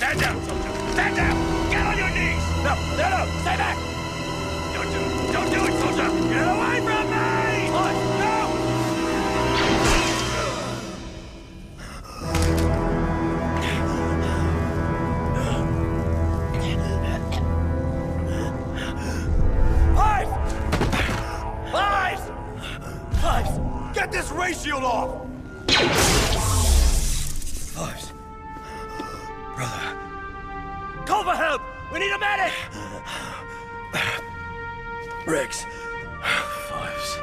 Stand down, soldier! Stand down! Get on your knees! No, stay back! Don't do it, soldier! Get away from me! What? No! Fives! Get this ray shield off! Fives. Brother. Call for help! We need a medic! Riggs. Fives.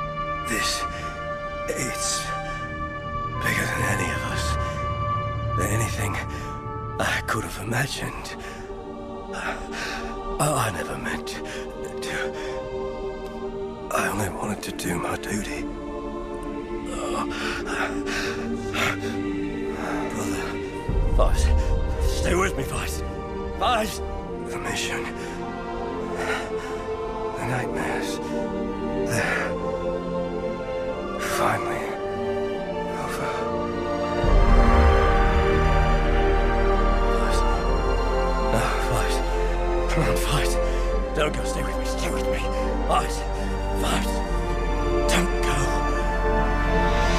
It's bigger than any of us. Than anything I could have imagined. I never meant to. I only wanted to do my duty. Brother. Fives. Stay with me, Fives. Fives! The mission. The nightmares. They're finally over. Fives. No, Fives. Come on, Fives. Don't go. Stay with me. Stay with me. Fives. Fives. Don't go.